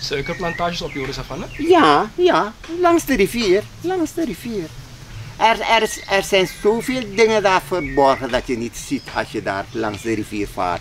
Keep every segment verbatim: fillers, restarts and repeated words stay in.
Suikerplantages op Joris Savanne? Ja, ja, langs de rivier, langs de rivier. Er, er, is- er zijn zoveel dingen daar verborgen dat je niet ziet als je daar langs de rivier vaart.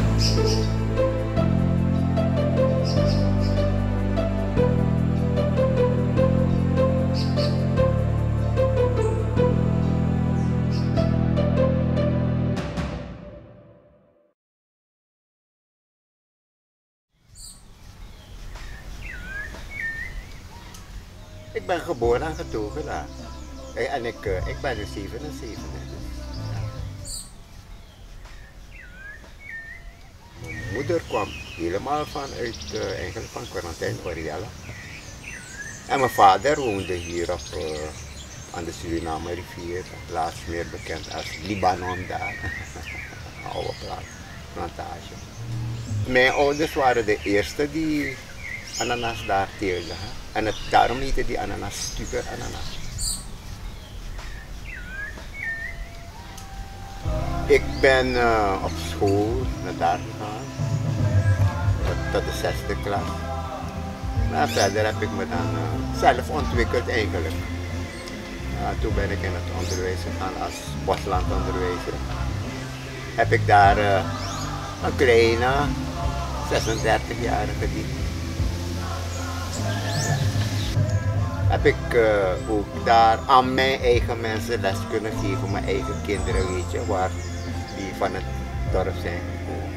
Ik ben geboren en getogen daar. En ik, eh, ik ben nu zevenenzeventig. Dus, ja. Mijn moeder kwam helemaal vanuit, uh, eigenlijk van Quarantijn Oriella. En mijn vader woonde hier op, uh, aan de Suriname rivier, plaats meer bekend als Libanon daar. Oude plaats, plantage. Mijn ouders waren de eerste die ananas daar teelden. En het, daarom heette die ananas stuker ananas. Ik ben uh, op school naar daar gegaan, tot, tot de zesde klas. Maar verder heb ik me dan uh, zelf ontwikkeld eigenlijk. Uh, toen ben ik in het onderwijs gegaan als boslandonderwijzer. Heb ik daar uh, een kleine zesendertig jaar gediend. Heb ik uh, ook daar aan mijn eigen mensen les kunnen geven, mijn eigen kinderen, weet je, waar die van het dorp zijn gekomen.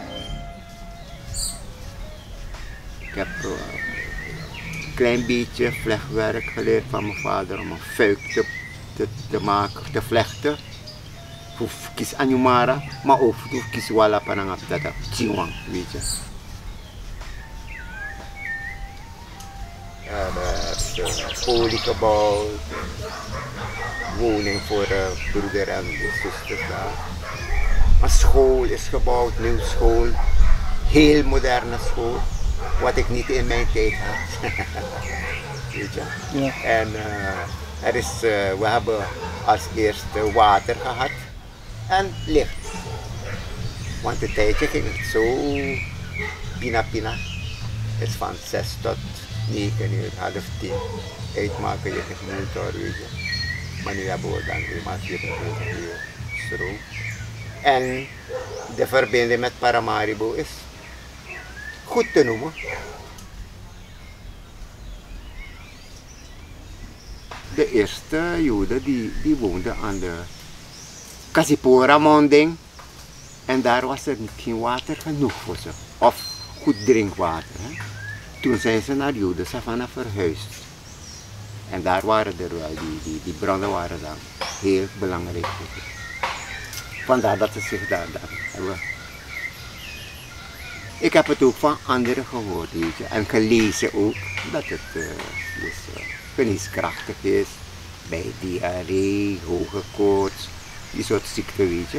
Ik heb uh, een klein beetje vlechtwerk geleerd van mijn vader om een fuik te, te, te maken, te vlechten. Voor kies Anjumara, maar ook voor kies Walla Panangap, dat Chiwang, weet je. Er is uh, olie gebouwd, woning voor uh, broeder en zusters daar. Een school is gebouwd, nieuw school, heel moderne school, wat ik niet in mijn tijd had. Weet je? Ja. En uh, er is, uh, we hebben als eerste water gehad en licht. Want een tijdje ging het zo pina pina, is van zes tot negen uur, half tien, uitmaken je motor, weet je. Maar nu hebben we dan eenmaal vierentwintig uur stroom. En de verbinding met Paramaribo is goed te noemen. De eerste Joden die, die woonden aan de Kasipora-monding en daar was er geen water genoeg voor ze, of goed drinkwater. Hè. Toen zijn ze naar Joden Savanne verhuisd. En daar waren er wel, die, die, die bronnen waren dan heel belangrijk. Vandaar dat ze zich daar, daar hebben. Ik heb het ook van anderen gehoord, weet je, en gelezen ook, dat het uh, dus, uh, geneeskrachtig is bij diarree, hoge koorts, die soort ziekten, weet je.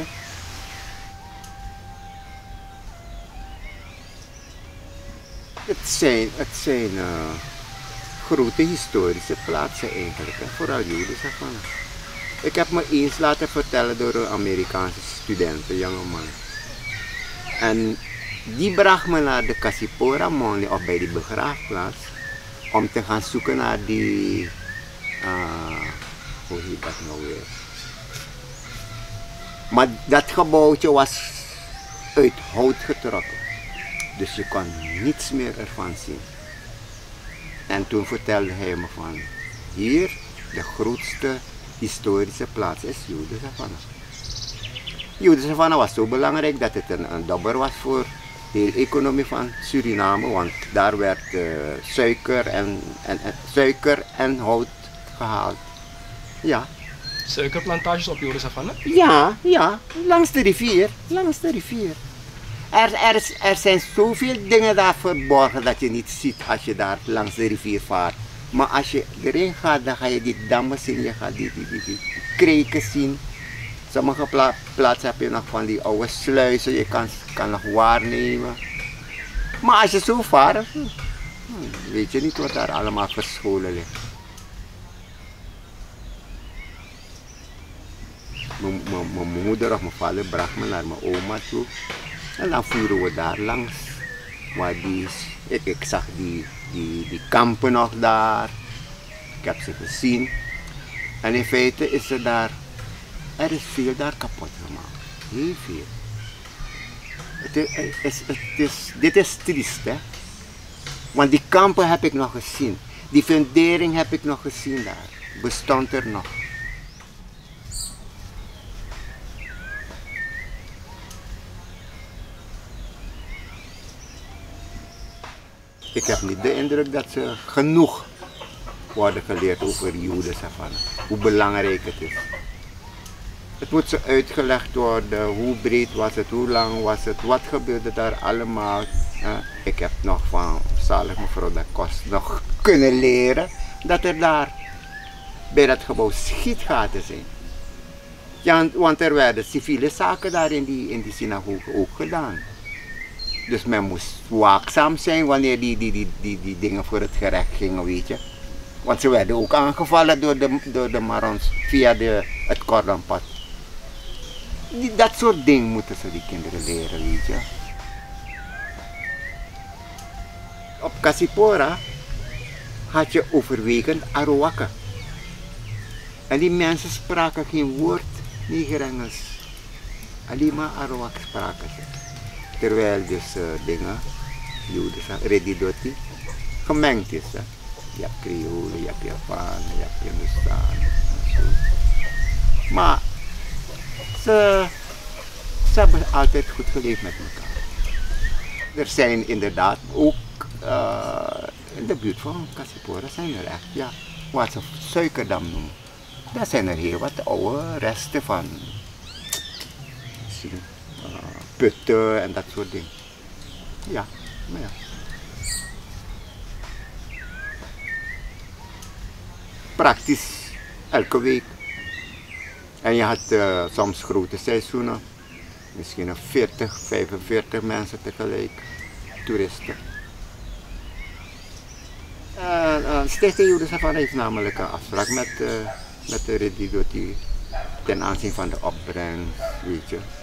Het zijn, het zijn uh, grote historische plaatsen eigenlijk, hè, vooral Joden Savanne. Ik heb me eens laten vertellen door een Amerikaanse student, een jongeman. En die bracht me naar de Kasipora Monding, of bij die begraafplaats, om te gaan zoeken naar die, uh, hoe heet dat nou weer? Maar dat gebouwtje was uit hout getrokken. Dus je kon niets meer ervan zien. En toen vertelde hij me van, hier, de grootste historische plaats is Joden Savanne. Joden Savanne was zo belangrijk dat het een, een dobber was voor de hele economie van Suriname, want daar werd uh, suiker, en, en, en, suiker en hout gehaald. Ja. Suikerplantages op Joden Savanne? Ja, ja, langs de rivier, langs de rivier. Er, er, is, er zijn zoveel dingen daar verborgen dat je niet ziet als je daar langs de rivier vaart. Maar als je erin gaat, dan ga je die dammen zien, je gaat die, die, die, die kreken zien. Sommige pla plaatsen heb je nog van die oude sluizen, je kan, kan nog waarnemen. Maar als je zo vaart, weet je niet wat daar allemaal verscholen ligt. Mijn moeder of mijn vader bracht me naar mijn oma toe. En dan voeren we daar langs. waar die, ik, ik zag die, die, die kampen nog daar. Ik heb ze gezien. En in feite is er daar, er is veel daar kapot gemaakt. Heel veel. Het is, het is, het is, dit is triest, hè. Want die kampen heb ik nog gezien. Die fundering heb ik nog gezien daar. Bestond er nog. Ik heb niet de indruk dat ze genoeg worden geleerd over Joden Savannah. Hoe belangrijk het is. Het moet zo uitgelegd worden, hoe breed was het, hoe lang was het, wat gebeurde daar allemaal. Ik heb nog van zalig mevrouw Da Costa nog kunnen leren dat er daar bij dat gebouw schietgaten zijn. Ja, want er werden civiele zaken daar in die, in die synagoge ook gedaan. Dus men moest waakzaam zijn wanneer die, die, die, die, die dingen voor het gerecht gingen, weet je. Want ze werden ook aangevallen door de, door de Marons via de, het cordonpad. Die, dat soort dingen moeten ze die kinderen leren, weet je. Op Kasipora had je overwegend Arawaka. En die mensen spraken geen woord Niger-Engels. Alleen maar Arawak spraken ze. Terwijl dus uh, dingen, Joden, Redidoti, gemengd is. Hè. Je hebt Creolen, je hebt Javanen, je hebt Hindustanen en zo. Maar ze, ze hebben altijd goed geleefd met elkaar. Er zijn inderdaad ook uh, in de buurt van Kasipora zijn er echt, ja, wat ze suikerdam noemen. Daar zijn er heel wat oude resten van. Misschien uh, putten en dat soort dingen. Ja, maar ja. Praktisch elke week. En je had uh, soms grote seizoenen. Misschien een veertig, vijfenveertig mensen tegelijk. Toeristen. Uh, uh, Stichting Joden Savannah heeft namelijk een afspraak met, uh, met de Redidoti ten aanzien van de opbrengst, weet je.